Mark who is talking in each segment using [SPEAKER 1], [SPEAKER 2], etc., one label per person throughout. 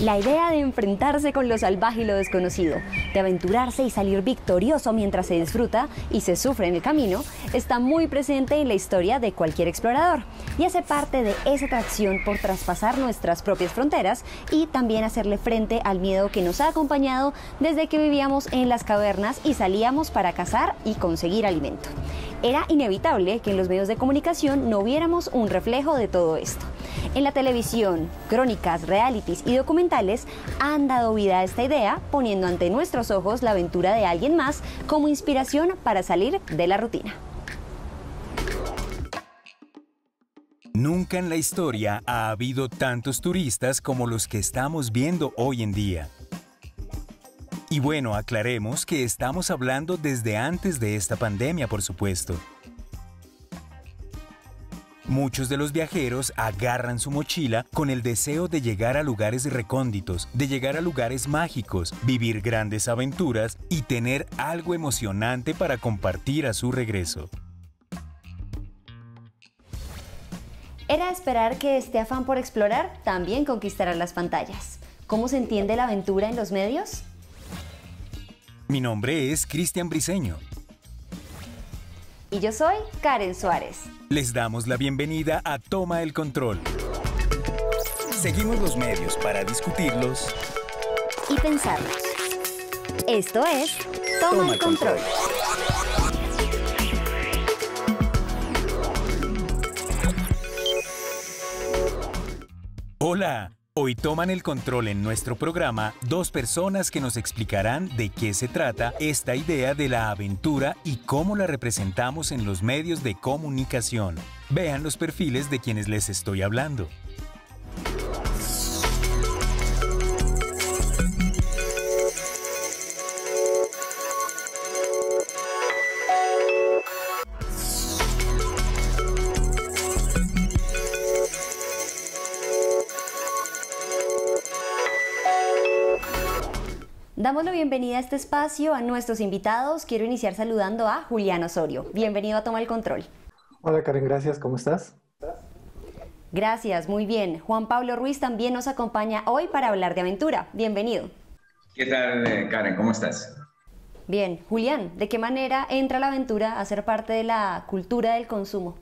[SPEAKER 1] La idea de enfrentarse con lo salvaje y lo desconocido, de aventurarse y salir victorioso mientras se disfruta y se sufre en el camino, está muy presente en la historia de cualquier explorador y hace parte de esa atracción por traspasar nuestras propias fronteras y también hacerle frente al miedo que nos ha acompañado desde que vivíamos en las cavernas y salíamos para cazar y conseguir alimento. Era inevitable que en los medios de comunicación no viéramos un reflejo de todo esto. En la televisión, crónicas, realities y documentales han dado vida a esta idea, poniendo ante nuestros ojos la aventura de alguien más como inspiración para salir de la rutina.
[SPEAKER 2] Nunca en la historia ha habido tantos turistas como los que estamos viendo hoy en día. Y bueno, aclaremos que estamos hablando desde antes de esta pandemia, por supuesto. Muchos de los viajeros agarran su mochila con el deseo de llegar a lugares recónditos, de llegar a lugares mágicos, vivir grandes aventuras y tener algo emocionante para compartir a su regreso.
[SPEAKER 1] Era de esperar que este afán por explorar también conquistara las pantallas. ¿Cómo se entiende la aventura en los medios?
[SPEAKER 2] Mi nombre es Cristian Briceño.
[SPEAKER 1] Y yo soy Karen Suárez.
[SPEAKER 2] Les damos la bienvenida a Toma el Control. Seguimos los medios para discutirlos
[SPEAKER 1] y pensarlos. Esto es Toma el Control.
[SPEAKER 2] Hola. Hoy toman el control en nuestro programa dos personas que nos explicarán de qué se trata esta idea de la aventura y cómo la representamos en los medios de comunicación. Vean los perfiles de quienes les estoy hablando.
[SPEAKER 1] Damos la bienvenida a este espacio a nuestros invitados. Quiero iniciar saludando a Julián Osorio. Bienvenido a Toma el Control.
[SPEAKER 3] Hola Karen, gracias. ¿Cómo estás?
[SPEAKER 1] Gracias, muy bien. Juan Pablo Ruiz también nos acompaña hoy para hablar de aventura. Bienvenido.
[SPEAKER 4] ¿Qué tal, Karen? ¿Cómo estás?
[SPEAKER 1] Bien. Julián, ¿de qué manera entra la aventura a ser parte de la cultura del consumo?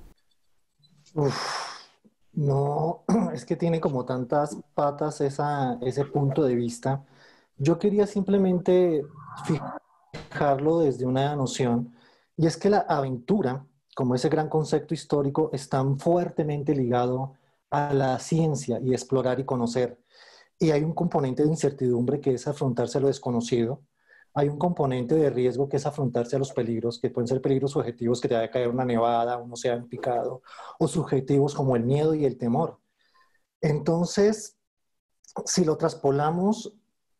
[SPEAKER 3] No, es que tiene como tantas patas ese punto de vista. Yo quería simplemente fijarlo desde una noción, y es que la aventura, como ese gran concepto histórico, es tan fuertemente ligado a la ciencia y explorar y conocer. Y hay un componente de incertidumbre que es afrontarse a lo desconocido. Hay un componente de riesgo que es afrontarse a los peligros, que pueden ser peligros subjetivos, que te vaya a caer una nevada, un océano picado, o subjetivos como el miedo y el temor. Entonces, si lo traspolamos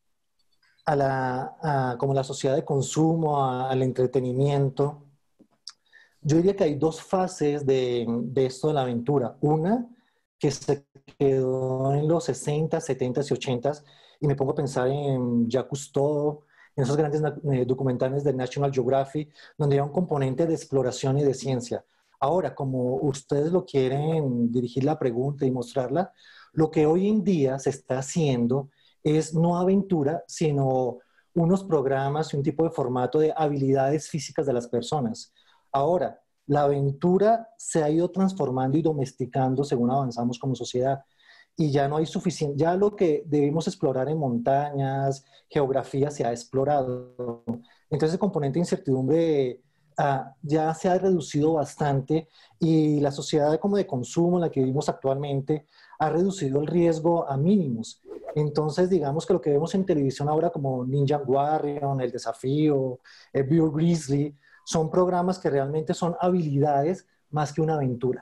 [SPEAKER 3] como la sociedad de consumo, al entretenimiento, yo diría que hay dos fases de esto de la aventura. Una que se quedó en los 60, 70 y 80 y me pongo a pensar en Jacques Cousteau, en esos grandes documentales de National Geographic, donde hay un componente de exploración y de ciencia. Ahora, como ustedes lo quieren dirigir la pregunta y mostrarla, lo que hoy en día se está haciendo es no aventura, sino unos programas y un tipo de formato de habilidades físicas de las personas. Ahora, la aventura se ha ido transformando y domesticando según avanzamos como sociedad. Y ya no hay suficiente, ya lo que debimos explorar en montañas, geografía se ha explorado. Entonces el componente de incertidumbre ya se ha reducido bastante y la sociedad como de consumo en la que vivimos actualmente ha reducido el riesgo a mínimos. Entonces, digamos que lo que vemos en televisión ahora como Ninja Warrior, El Desafío, Bear Grizzly, son programas que realmente son habilidades más que una aventura.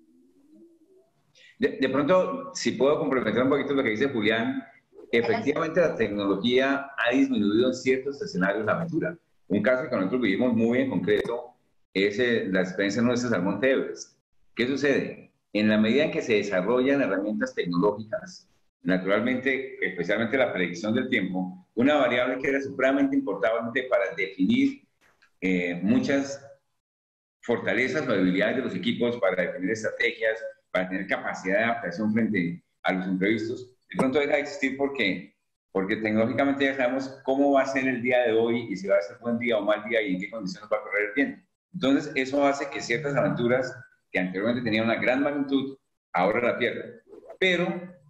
[SPEAKER 4] De pronto, si puedo complementar un poquito lo que dice Julián, efectivamente la tecnología ha disminuido en ciertos escenarios la aventura. Un caso que nosotros vivimos muy en concreto es la experiencia nuestra al Monte Everest. ¿Qué sucede? En la medida en que se desarrollan herramientas tecnológicas, naturalmente, especialmente la predicción del tiempo, una variable que era supremamente importante para definir muchas fortalezas o debilidades de los equipos, para definir estrategias, para tener capacidad de adaptación frente a los imprevistos, de pronto deja de existir porque tecnológicamente ya sabemos cómo va a ser el día de hoy y si va a ser buen día o mal día y en qué condiciones va a correr el viento. Entonces, eso hace que ciertas aventuras que anteriormente tenían una gran magnitud, ahora la pierdan. Pero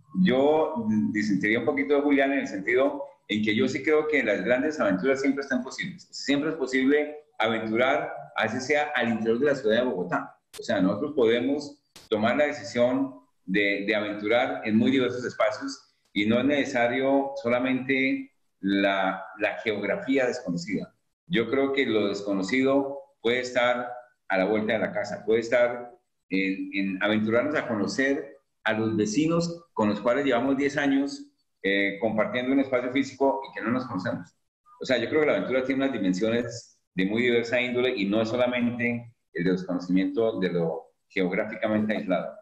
[SPEAKER 4] yo disentiría un poquito de Julián en el sentido en que yo sí creo que las grandes aventuras siempre están posibles. Siempre es posible aventurar, así sea al interior de la ciudad de Bogotá. O sea, nosotros podemos tomar la decisión de aventurar en muy diversos espacios y no es necesario solamente la geografía desconocida. Yo creo que lo desconocido puede estar a la vuelta de la casa, puede estar en aventurarnos a conocer a los vecinos con los cuales llevamos 10 años compartiendo un espacio físico y que no nos conocemos. O sea, yo creo que la aventura tiene unas dimensiones de muy diversa índole y no es solamente el desconocimiento de lo geográficamente aislado.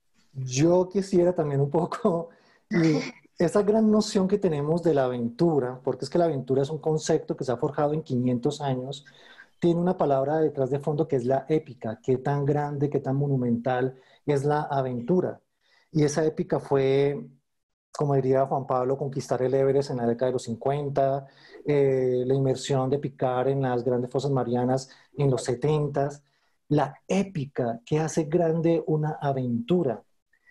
[SPEAKER 3] Yo quisiera también un poco, y esa gran noción que tenemos de la aventura, porque es que la aventura es un concepto que se ha forjado en 500 años, tiene una palabra detrás de fondo que es la épica. Qué tan grande, qué tan monumental es la aventura. Y esa épica fue, como diría Juan Pablo, conquistar el Everest en la década de los 50, la inmersión de Picard en las grandes fosas marianas en los 70, la épica que hace grande una aventura.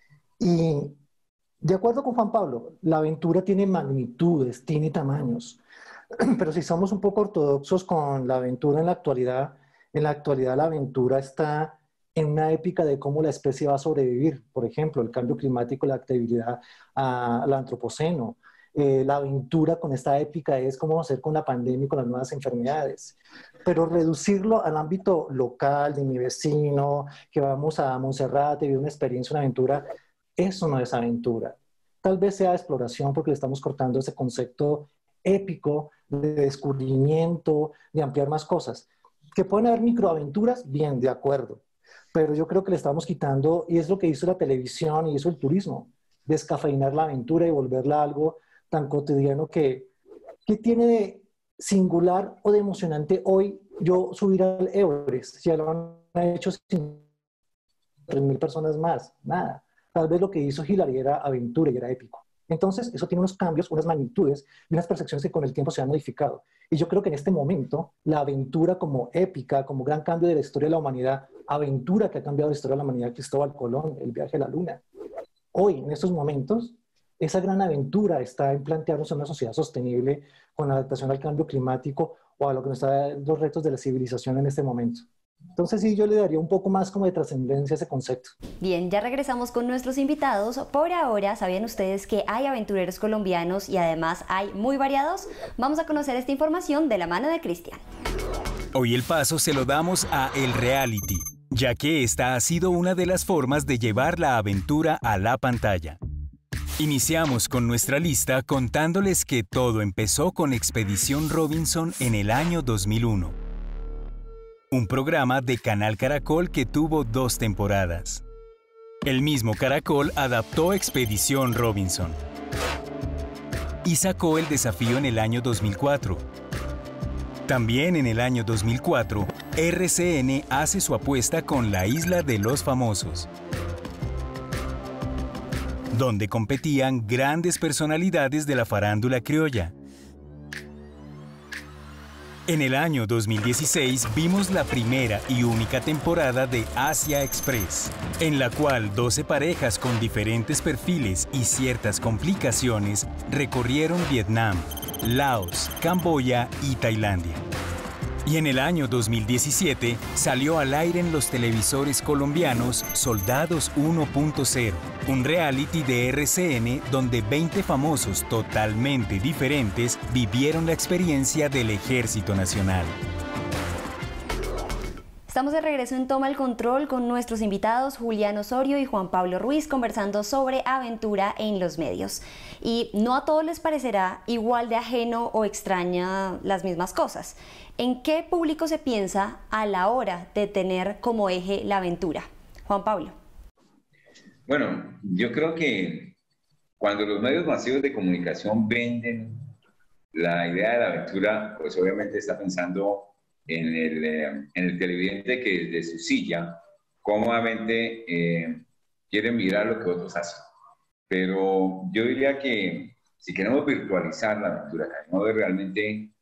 [SPEAKER 3] Y de acuerdo con Juan Pablo, la aventura tiene magnitudes, tiene tamaños, pero si somos un poco ortodoxos con la aventura en la actualidad la aventura está en una épica de cómo la especie va a sobrevivir. Por ejemplo, el cambio climático, la actividad al antropoceno. La aventura con esta épica es cómo vamos a hacer con la pandemia y con las nuevas enfermedades. Pero reducirlo al ámbito local de mi vecino, que vamos a Monserrate, vivir una experiencia, una aventura, eso no es aventura. Tal vez sea exploración porque le estamos cortando ese concepto épico de descubrimiento, de ampliar más cosas. ¿Que pueden haber microaventuras? Bien, de acuerdo. Pero yo creo que le estamos quitando, y es lo que hizo la televisión y hizo el turismo, descafeinar la aventura y volverla algo tan cotidiano que tiene de singular o de emocionante hoy yo subir al Everest. Si ya lo han hecho 3.000 personas más, nada. Tal vez lo que hizo Hillary era aventura y era épico. Entonces, eso tiene unos cambios, unas magnitudes y unas percepciones que con el tiempo se han modificado. Y yo creo que en este momento, la aventura como épica, como gran cambio de la historia de la humanidad, aventura que ha cambiado la historia de la humanidad, Cristóbal Colón, el viaje a la Luna. Hoy, en estos momentos, esa gran aventura está en plantearnos una sociedad sostenible con la adaptación al cambio climático o a lo que nos está los retos de la civilización en este momento. Entonces sí, yo le daría un poco más como de trascendencia a ese concepto.
[SPEAKER 1] Bien, ya regresamos con nuestros invitados. Por ahora, ¿sabían ustedes que hay aventureros colombianos y además hay muy variados? Vamos a conocer esta información de la mano de Cristian.
[SPEAKER 2] Hoy el paso se lo damos a el reality, ya que esta ha sido una de las formas de llevar la aventura a la pantalla. Iniciamos con nuestra lista contándoles que todo empezó con Expedición Robinson en el año 2001. Un programa de Canal Caracol que tuvo 2 temporadas. El mismo Caracol adaptó Expedición Robinson y sacó el desafío en el año 2004. También en el año 2004, RCN hace su apuesta con La Isla de los Famosos, donde competían grandes personalidades de la farándula criolla. En el año 2016 vimos la primera y única temporada de Asia Express, en la cual 12 parejas con diferentes perfiles y ciertas complicaciones recorrieron Vietnam, Laos, Camboya y Tailandia. Y en el año 2017 salió al aire en los televisores colombianos Soldados 1.0, un reality de RCN donde 20 famosos totalmente diferentes vivieron la experiencia del Ejército Nacional.
[SPEAKER 1] Estamos de regreso en Toma el Control con nuestros invitados Julián Osorio y Juan Pablo Ruiz conversando sobre aventura en los medios. Y no a todos les parecerá igual de ajeno o extraña las mismas cosas. ¿En qué público se piensa a la hora de tener como eje la aventura? Juan Pablo.
[SPEAKER 4] Bueno, yo creo que cuando los medios masivos de comunicación venden la idea de la aventura, pues obviamente está pensando en el televidente que desde su silla cómodamente quiere mirar lo que otros hacen. pero yo diría que si queremos virtualizar la aventura, queremos ver realmente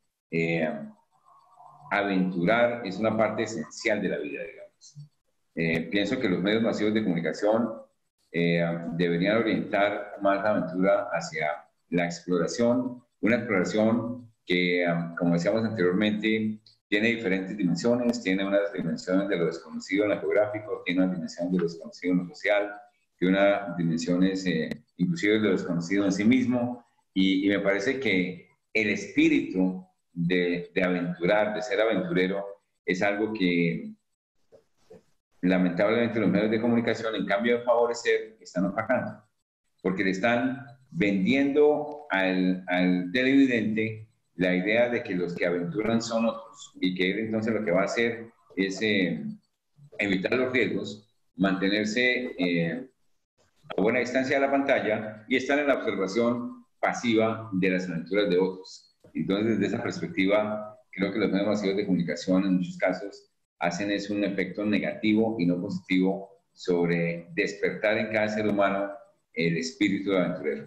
[SPEAKER 4] aventurar es una parte esencial de la vida, digamos. Pienso que los medios masivos de comunicación deberían orientar más la aventura hacia la exploración, una exploración que, como decíamos anteriormente, tiene diferentes dimensiones, tiene unas dimensiones de lo desconocido en lo geográfico, tiene una dimensión de lo desconocido en lo social, tiene unas dimensiones inclusive de lo desconocido en sí mismo, y me parece que el espíritu de aventurar, de ser aventurero, es algo que lamentablemente los medios de comunicación, en cambio de favorecer, están opacando, porque le están vendiendo al televidente la idea de que los que aventuran son otros y que él entonces lo que va a hacer es evitar los riesgos, mantenerse a buena distancia de la pantalla y estar en la observación pasiva de las aventuras de otros. Entonces, desde esa perspectiva, creo que los medios masivos de comunicación en muchos casos hacen es un efecto negativo y no positivo sobre despertar en cada ser humano el espíritu de aventurero.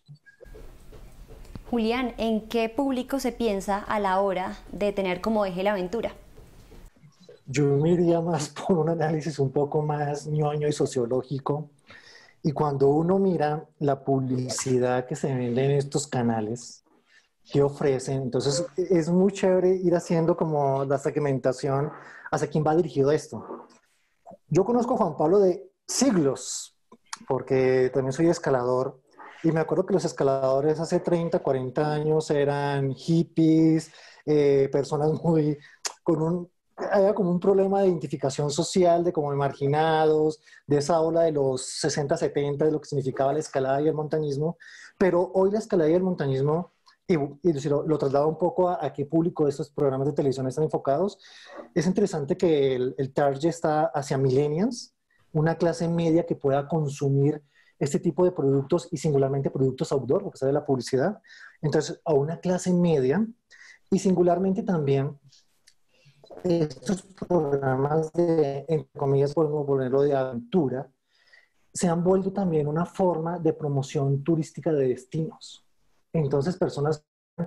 [SPEAKER 1] Julián, ¿en qué público se piensa a la hora de tener como eje la aventura?
[SPEAKER 3] Yo me iría más por un análisis un poco más ñoño y sociológico. Y cuando uno mira la publicidad que se vende en estos canales, que ofrecen, entonces es muy chévere ir haciendo como la segmentación hacia quién va dirigido esto. Yo conozco a Juan Pablo de siglos, porque también soy escalador, y me acuerdo que los escaladores hace 30, 40 años eran hippies, personas muy, había como un problema de identificación social, de como marginados, de esa ola de los 60, 70, de lo que significaba la escalada y el montañismo, pero hoy la escalada y el montañismo, y lo traslado un poco a qué público de estos programas de televisión están enfocados. Es interesante que el target está hacia millennials, una clase media que pueda consumir este tipo de productos y singularmente productos outdoor, porque sale la publicidad. Entonces, a una clase media y singularmente también estos programas de, entre comillas, podemos ponerlo de aventura, se han vuelto también una forma de promoción turística de destinos. Entonces, personas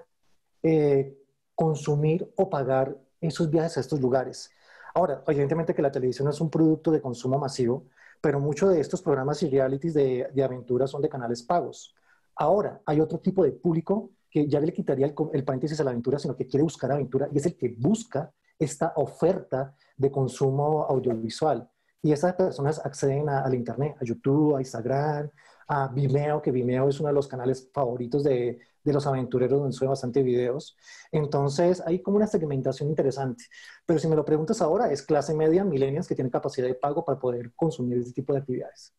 [SPEAKER 3] consumir o pagar esos viajes a estos lugares. Ahora, evidentemente que la televisión es un producto de consumo masivo, pero muchos de estos programas y realities de aventura son de canales pagos. Ahora, hay otro tipo de público que ya le quitaría el paréntesis a la aventura, sino que quiere buscar aventura y es el que busca esta oferta de consumo audiovisual. Y esas personas acceden al Internet, a YouTube, a Instagram, a Vimeo, que Vimeo es uno de los canales favoritos de los aventureros donde suben bastante videos. Entonces, hay como una segmentación interesante. Pero si me lo preguntas ahora, es clase media, millennials, que tienen capacidad de pago para poder consumir este tipo de actividades.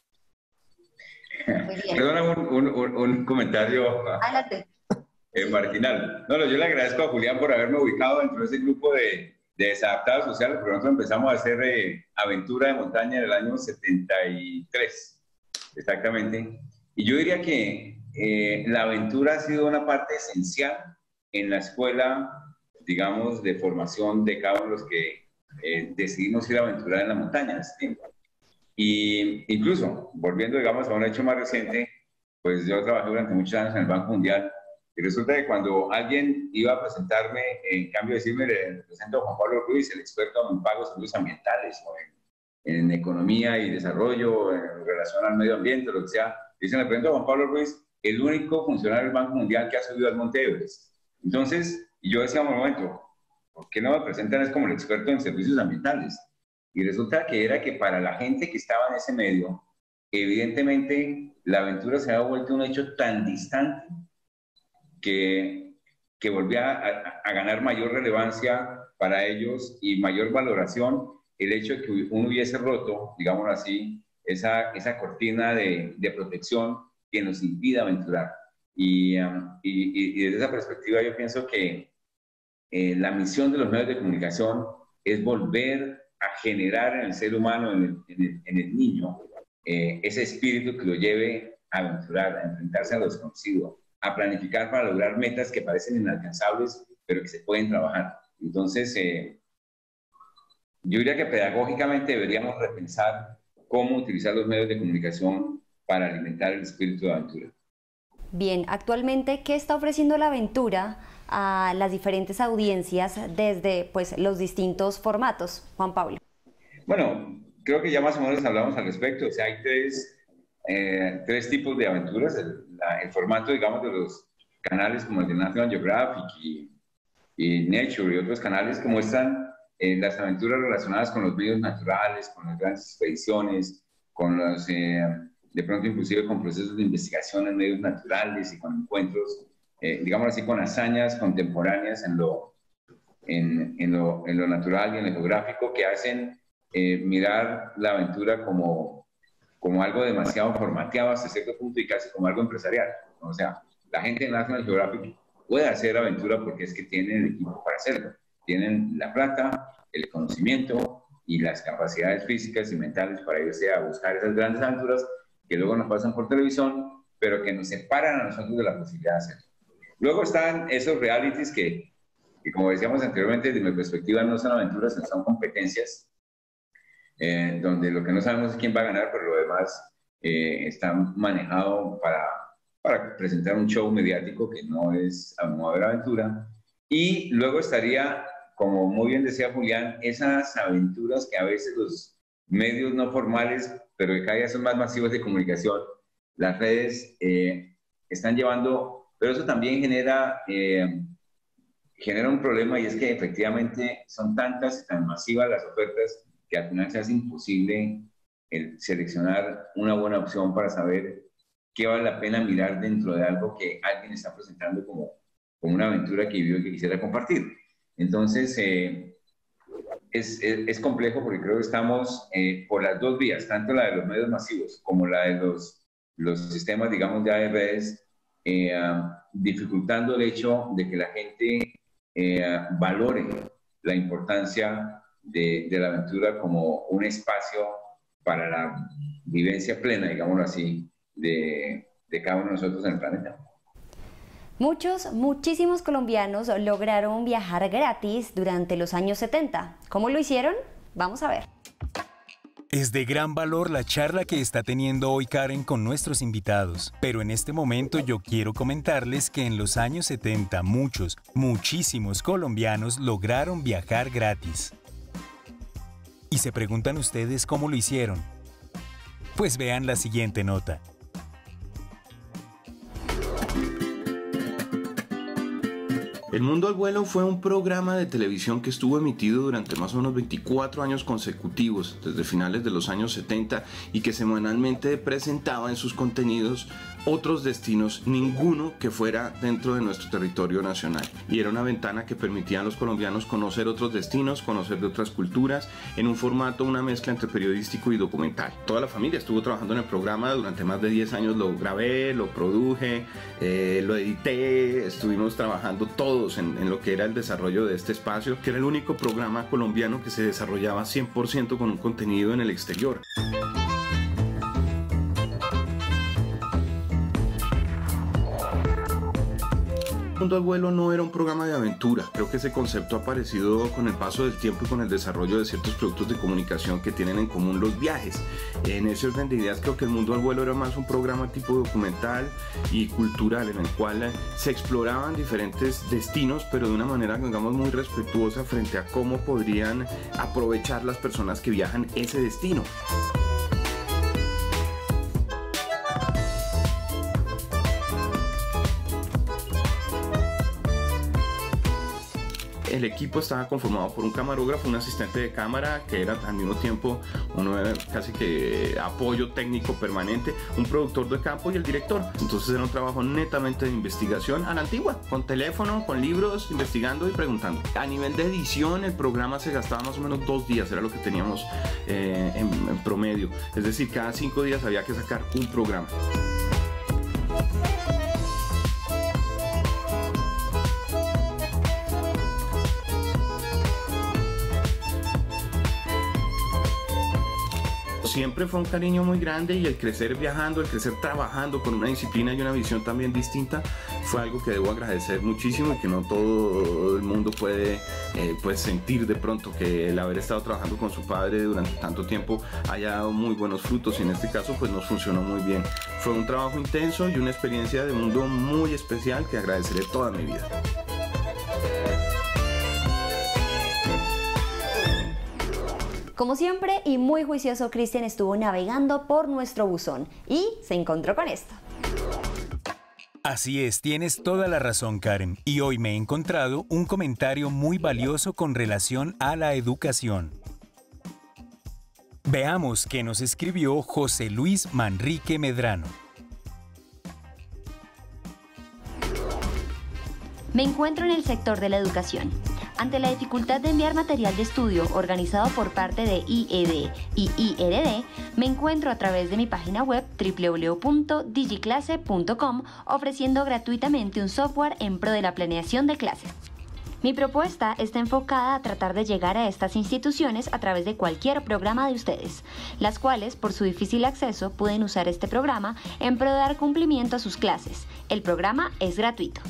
[SPEAKER 4] Perdona un comentario marginal. No, yo le agradezco a Julián por haberme ubicado dentro de ese grupo de desadaptados sociales, porque nosotros empezamos a hacer aventura de montaña en el año 73, exactamente. Y yo diría que la aventura ha sido una parte esencial en la escuela, digamos, de formación de cada uno de los que decidimos ir a aventurar en la montaña en ese tiempo. Y incluso, volviendo, digamos, a un hecho más reciente, pues yo trabajé durante muchos años en el Banco Mundial. Y resulta que cuando alguien iba a presentarme, en cambio de decirme, le presento a Juan Pablo Ruiz, el experto en pagos de servicios ambientales o en economía y desarrollo, en relación al medio ambiente, lo que sea, dicen, le presento a Juan Pablo Ruiz, el único funcionario del Banco Mundial que ha subido al Monte Everest. Entonces, y yo decía, un momento, ¿por qué no me presentan es como el experto en servicios ambientales? Y resulta que era que para la gente que estaba en ese medio, evidentemente la aventura se había vuelto un hecho tan distante que volvía a ganar mayor relevancia para ellos y mayor valoración el hecho de que uno hubiese roto, digámoslo así, esa cortina de protección que nos impide aventurar. Y desde esa perspectiva yo pienso que la misión de los medios de comunicación es volver a generar en el ser humano, en el niño, ese espíritu que lo lleve a aventurar, a enfrentarse a lo desconocido, a planificar para lograr metas que parecen inalcanzables, pero que se pueden trabajar. Entonces, yo diría que pedagógicamente deberíamos repensar cómo utilizar los medios de comunicación para alimentar el espíritu de aventura.
[SPEAKER 1] Bien, actualmente, ¿qué está ofreciendo la aventura a las diferentes audiencias desde pues, los distintos formatos, Juan Pablo?
[SPEAKER 4] Bueno, creo que ya más o menos hablamos al respecto. O sea, hay tres tipos de aventuras. El formato, digamos, de los canales como el de National Geographic y Nature y otros canales que muestran las aventuras relacionadas con los medios naturales, con las grandes expediciones, con los, de pronto inclusive con procesos de investigación en medios naturales y con encuentros, digamos así, con hazañas contemporáneas en lo natural y en lo geográfico que hacen mirar la aventura como algo demasiado formateado hasta cierto punto y casi como algo empresarial. O sea, la gente de National Geographic puede hacer aventura porque es que tienen el equipo para hacerlo. Tienen la plata, el conocimiento y las capacidades físicas y mentales para irse a buscar esas grandes aventuras que luego nos pasan por televisión, pero que nos separan a nosotros de la posibilidad de hacerlo. Luego están esos realities que como decíamos anteriormente, desde mi perspectiva no son aventuras, son competencias, donde lo que no sabemos es quién va a ganar, pero lo demás está manejado para presentar un show mediático que no es a modo de aventura. Y luego estaría, como muy bien decía Julián, esas aventuras que a veces los medios no formales, pero que cada día son más masivos de comunicación, las redes están llevando, pero eso también genera un problema, y es que efectivamente son tantas y tan masivas las ofertas que al final se hace imposible el seleccionar una buena opción para saber qué vale la pena mirar dentro de algo que alguien está presentando como una aventura que vivió y que quisiera compartir. Entonces, es complejo porque creo que estamos por las dos vías, tanto la de los medios masivos como la de los sistemas, digamos, de redes, dificultando el hecho de que la gente valore la importancia de la aventura como un espacio para la vivencia plena, digámoslo así, de cada uno de nosotros en el planeta.
[SPEAKER 1] Muchísimos colombianos lograron viajar gratis durante los años 70. ¿Cómo lo hicieron? Vamos a ver.
[SPEAKER 2] Es de gran valor la charla que está teniendo hoy Karen con nuestros invitados, pero en este momento yo quiero comentarles que en los años 70 muchísimos colombianos lograron viajar gratis. ¿Y se preguntan ustedes cómo lo hicieron? Pues vean la siguiente nota.
[SPEAKER 5] El Mundo al Vuelo fue un programa de televisión que estuvo emitido durante más o menos 24 años consecutivos, desde finales de los años 70, y que semanalmente presentaba en sus contenidos otros destinos, ninguno que fuera dentro de nuestro territorio nacional. Y era una ventana que permitía a los colombianos conocer otros destinos, conocer de otras culturas, en un formato, una mezcla entre periodístico y documental. Toda la familia estuvo trabajando en el programa durante más de 10 años, lo grabé, lo produje, lo edité, estuvimos trabajando todos en lo que era el desarrollo de este espacio, que era el único programa colombiano que se desarrollaba 100% con un contenido en el exterior. Mundo al Vuelo no era un programa de aventura. Creo que ese concepto ha aparecido con el paso del tiempo y con el desarrollo de ciertos productos de comunicación que tienen en común los viajes. En ese orden de ideas, creo que el Mundo al Vuelo era más un programa tipo documental y cultural, en el cual se exploraban diferentes destinos, pero de una manera, digamos, muy respetuosa frente a cómo podrían aprovechar las personas que viajan ese destino. El equipo estaba conformado por un camarógrafo, un asistente de cámara que era al mismo tiempo casi que apoyo técnico permanente, un productor de campo y el director. Entonces era un trabajo netamente de investigación a la antigua, con teléfono, con libros, investigando y preguntando. A nivel de edición, el programa se gastaba más o menos 2 días, era lo que teníamos en promedio. Es decir, cada 5 días había que sacar un programa. siempre fue un cariño muy grande, y el crecer viajando, el crecer trabajando con una disciplina y una visión también distinta fue algo que debo agradecer muchísimo, y que no todo el mundo puede pues sentir de pronto que el haber estado trabajando con su padre durante tanto tiempo haya dado muy buenos frutos, y en este caso pues nos funcionó muy bien. Fue un trabajo intenso y una experiencia de mundo muy especial que agradeceré toda mi vida.
[SPEAKER 1] Como siempre y muy juicioso, Cristian estuvo navegando por nuestro buzón y se encontró con esto.
[SPEAKER 2] Así es, tienes toda la razón, Karen. Y hoy me he encontrado un comentario muy valioso con relación a la educación. Veamos qué nos escribió José Luis Manrique Medrano.
[SPEAKER 1] Me encuentro en el sector de la educación. Ante la dificultad de enviar material de estudio organizado por parte de IED y IRD, me encuentro a través de mi página web www.digiclase.com ofreciendo gratuitamente un software en pro de la planeación de clases. Mi propuesta está enfocada a tratar de llegar a estas instituciones a través de cualquier programa de ustedes, las cuales, por su difícil acceso, pueden usar este programa en pro de dar cumplimiento a sus clases. El programa es gratuito.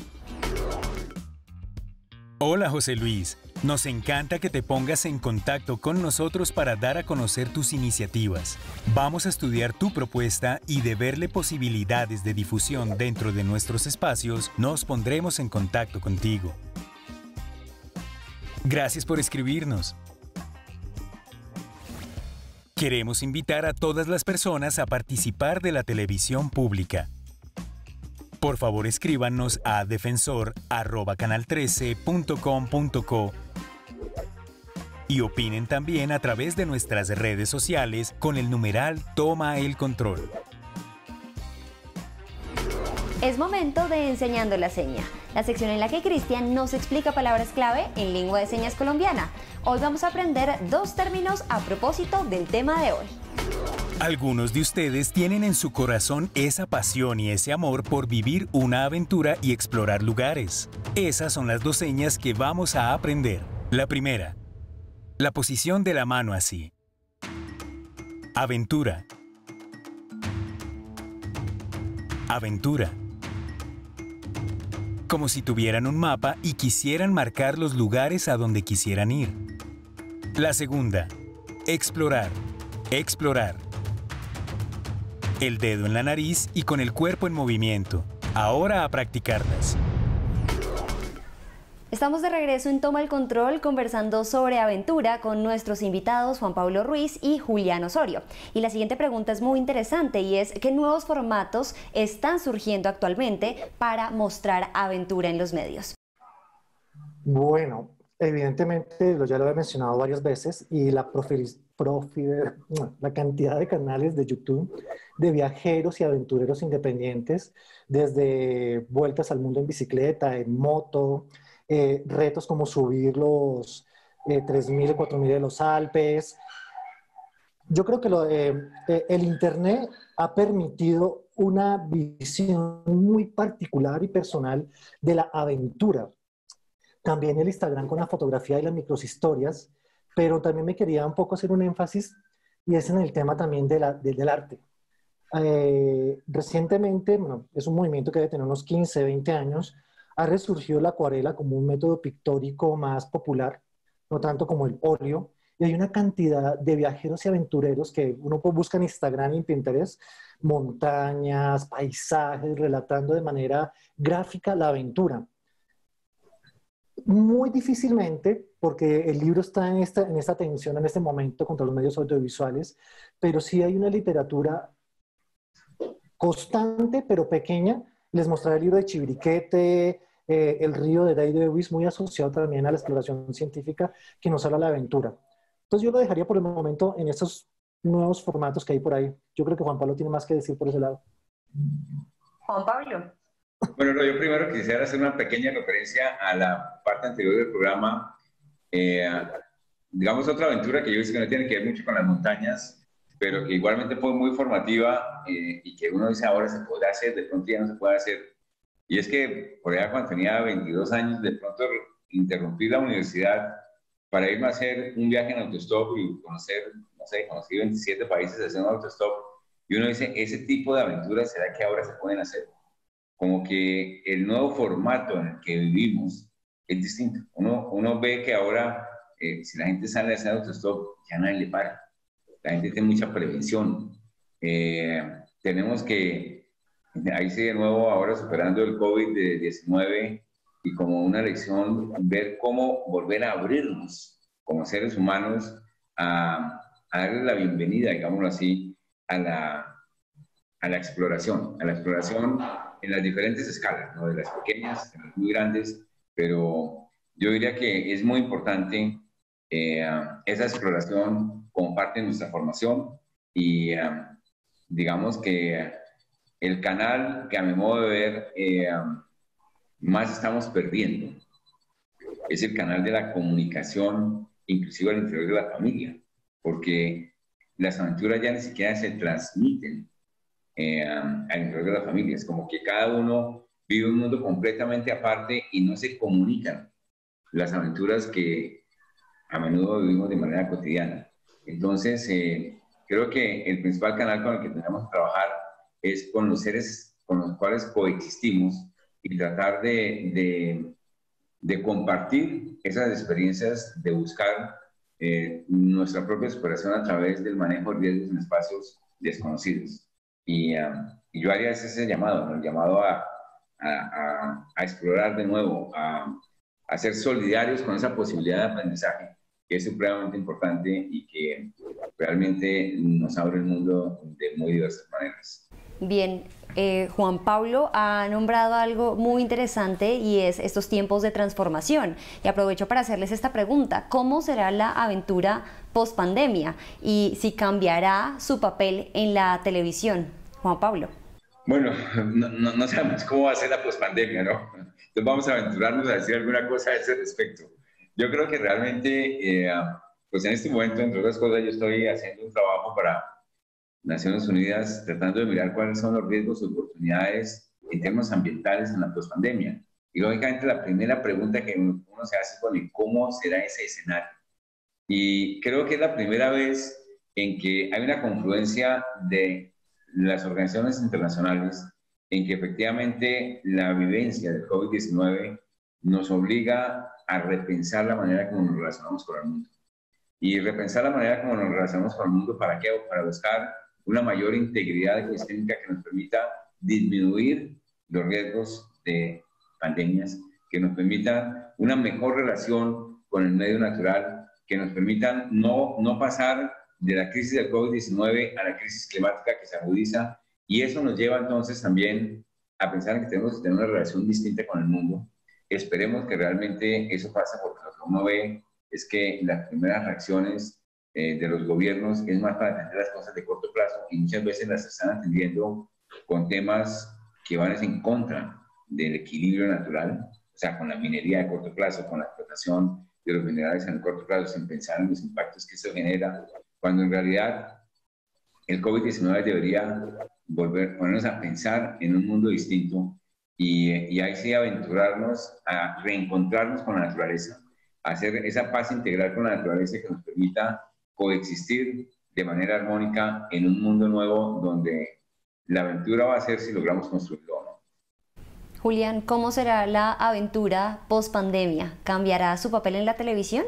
[SPEAKER 2] Hola José Luis, nos encanta que te pongas en contacto con nosotros para dar a conocer tus iniciativas. Vamos a estudiar tu propuesta y de verle posibilidades de difusión dentro de nuestros espacios, nos pondremos en contacto contigo. Gracias por escribirnos. Queremos invitar a todas las personas a participar de la televisión pública. Por favor, escríbanos a defensor@canal13.com.co y opinen también a través de nuestras redes sociales con el numeral Toma el Control.
[SPEAKER 1] Es momento de Enseñando la Seña, la sección en la que Cristian nos explica palabras clave en lengua de señas colombiana. Hoy vamos a aprender 2 términos a propósito del tema de hoy.
[SPEAKER 2] Algunos de ustedes tienen en su corazón esa pasión y ese amor por vivir una aventura y explorar lugares. Esas son las 2 señas que vamos a aprender. La primera, la posición de la mano así. Aventura. Aventura. Como si tuvieran un mapa y quisieran marcar los lugares a donde quisieran ir. La segunda, explorar. Explorar. El dedo en la nariz y con el cuerpo en movimiento. Ahora a practicarlas.
[SPEAKER 1] Estamos de regreso en Toma el Control conversando sobre aventura con nuestros invitados Juan Pablo Ruiz y Julián Osorio. Y la siguiente pregunta es muy interesante y es ¿qué nuevos formatos están surgiendo actualmente para mostrar aventura en los medios?
[SPEAKER 3] Bueno, evidentemente, ya lo he mencionado varias veces, y la cantidad de canales de YouTube de viajeros y aventureros independientes, desde vueltas al mundo en bicicleta, en moto, retos como subir los 3.000 y 4.000 de los Alpes. Yo creo que el Internet ha permitido una visión muy particular y personal de la aventura. También el Instagram con la fotografía y las microhistorias, pero también me quería un poco hacer un énfasis, y es en el tema también del arte. Recientemente, bueno, es un movimiento que debe tener unos 15, 20 años, ha resurgido la acuarela como un método pictórico más popular, no tanto como el óleo, y hay una cantidad de viajeros y aventureros que uno busca en Instagram y en Pinterest, montañas, paisajes, relatando de manera gráfica la aventura. Muy difícilmente, porque el libro está en esta tensión en este momento contra los medios audiovisuales, pero sí hay una literatura constante pero pequeña. Les mostraré el libro de Chiribiquete, El río de David Lewis, muy asociado también a la exploración científica, que nos habla de la aventura. Entonces yo lo dejaría por el momento en estos nuevos formatos que hay por ahí. Yo creo que Juan Pablo tiene más que decir por ese lado.
[SPEAKER 1] Juan Pablo.
[SPEAKER 4] Bueno, no, yo primero quisiera hacer una pequeña referencia a la parte anterior del programa. Digamos, otra aventura que yo hice que no tiene que ver mucho con las montañas, pero que igualmente fue muy formativa y que uno dice ahora se podrá hacer, de pronto ya no se puede hacer. Y es que por allá cuando tenía 22 años, de pronto interrumpí la universidad para irme a hacer un viaje en autostop y conocer, no sé, conocí 27 países haciendo autostop. Y uno dice, ese tipo de aventuras, ¿será que ahora se pueden hacer? Como que el nuevo formato en el que vivimos es distinto. Uno ve que ahora, si la gente sale a hacer autostop, ya nadie le para. La gente tiene mucha prevención. Tenemos que, ahí sí de nuevo, ahora superando el COVID-19 y como una lección, ver cómo volver a abrirnos como seres humanos a darle la bienvenida, digámoslo así, a la exploración en las diferentes escalas, ¿no? De las pequeñas, de las muy grandes, pero yo diría que es muy importante esa exploración como parte de nuestra formación y digamos que el canal que a mi modo de ver más estamos perdiendo es el canal de la comunicación, inclusive al interior de la familia, porque las aventuras ya ni siquiera se transmiten al interior de la familia. Es como que cada uno vive un mundo completamente aparte y no se comunican las aventuras que a menudo vivimos de manera cotidiana. Entonces, creo que el principal canal con el que tenemos que trabajar es con los seres con los cuales coexistimos y tratar de compartir esas experiencias, de buscar nuestra propia superación a través del manejo de riesgos en espacios desconocidos. Y yo haría ese llamado, ¿no? El llamado a explorar de nuevo, a ser solidarios con esa posibilidad de aprendizaje, que es supremamente importante y que realmente nos abre el mundo de muy diversas maneras.
[SPEAKER 1] Bien, Juan Pablo ha nombrado algo muy interesante y es estos tiempos de transformación. Y aprovecho para hacerles esta pregunta: ¿cómo será la aventura post pandemia? Y si cambiará su papel en la televisión. Juan Pablo.
[SPEAKER 4] Bueno, no sabemos cómo va a ser la pospandemia, ¿no? Entonces vamos a aventurarnos a decir alguna cosa a ese respecto. Yo creo que realmente, pues en este momento, entre otras cosas, yo estoy haciendo un trabajo para Naciones Unidas tratando de mirar cuáles son los riesgos y oportunidades en términos ambientales en la pospandemia. Y lógicamente la primera pregunta que uno se hace es, bueno, ¿cómo será ese escenario? Y creo que es la primera vez en que hay una confluencia de las organizaciones internacionales en que efectivamente la vivencia del COVID-19 nos obliga a repensar la manera como nos relacionamos con el mundo. Y repensar la manera como nos relacionamos con el mundo, ¿para qué? Para buscar una mayor integridad ecosistémica que nos permita disminuir los riesgos de pandemias, que nos permitan una mejor relación con el medio natural, que nos permitan no pasar de la crisis del COVID-19 a la crisis climática que se agudiza, y eso nos lleva entonces también a pensar en que tenemos que tener una relación distinta con el mundo. Esperemos que realmente eso pase, porque lo que uno ve es que las primeras reacciones de los gobiernos es más para atender las cosas de corto plazo, y muchas veces las están atendiendo con temas que van en contra del equilibrio natural, o sea, con la minería de corto plazo, con la explotación de los minerales en el corto plazo, sin pensar en los impactos que eso genera, cuando en realidad el COVID-19 debería ponernos a pensar en un mundo distinto y ahí sí aventurarnos a reencontrarnos con la naturaleza, a hacer esa paz integral con la naturaleza que nos permita coexistir de manera armónica en un mundo nuevo donde la aventura va a ser si logramos construirlo o no.
[SPEAKER 1] Julián, ¿cómo será la aventura post pandemia? ¿Cambiará su papel en la televisión?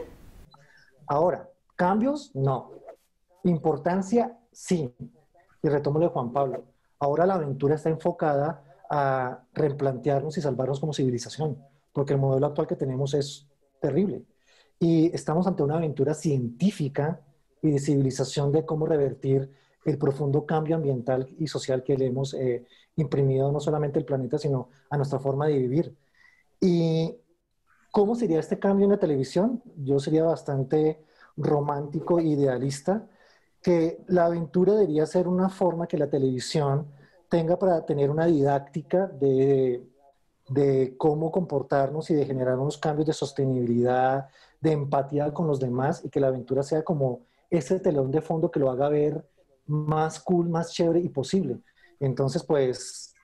[SPEAKER 3] Ahora, cambios, no. Importancia, sí. Y retomo lo de Juan Pablo. Ahora la aventura está enfocada a replantearnos y salvarnos como civilización, porque el modelo actual que tenemos es terrible. Y estamos ante una aventura científica y de civilización de cómo revertir el profundo cambio ambiental y social que le hemos imprimido no solamente al planeta, sino a nuestra forma de vivir. ¿Y cómo sería este cambio en la televisión? Yo sería bastante romántico e idealista, que la aventura debería ser una forma que la televisión tenga para tener una didáctica de cómo comportarnos y de generar unos cambios de sostenibilidad, de empatía con los demás, y que la aventura sea como ese telón de fondo que lo haga ver más cool, más chévere y posible. Entonces, pues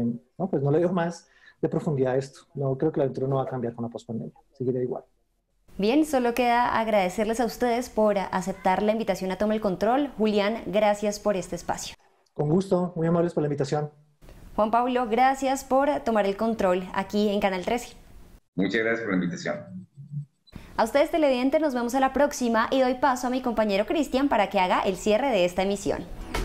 [SPEAKER 3] no le veo más de profundidad a esto. No creo que la aventura no va a cambiar con la pospandemia, seguirá igual.
[SPEAKER 1] Bien, solo queda agradecerles a ustedes por aceptar la invitación a Toma el Control. Julián, gracias por este espacio.
[SPEAKER 3] Con gusto, muy amables por la invitación.
[SPEAKER 1] Juan Pablo, gracias por tomar el control aquí en Canal 13.
[SPEAKER 4] Muchas gracias por la invitación.
[SPEAKER 1] A ustedes televidentes nos vemos a la próxima y doy paso a mi compañero Cristian para que haga el cierre de esta emisión.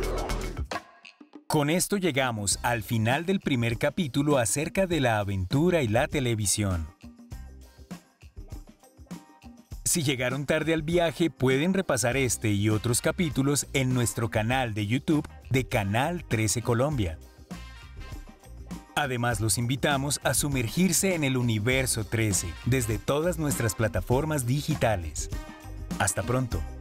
[SPEAKER 2] Con esto llegamos al final del primer capítulo acerca de la aventura y la televisión. Si llegaron tarde al viaje, pueden repasar este y otros capítulos en nuestro canal de YouTube de Canal 13 Colombia. Además, los invitamos a sumergirse en el universo 13 desde todas nuestras plataformas digitales. Hasta pronto.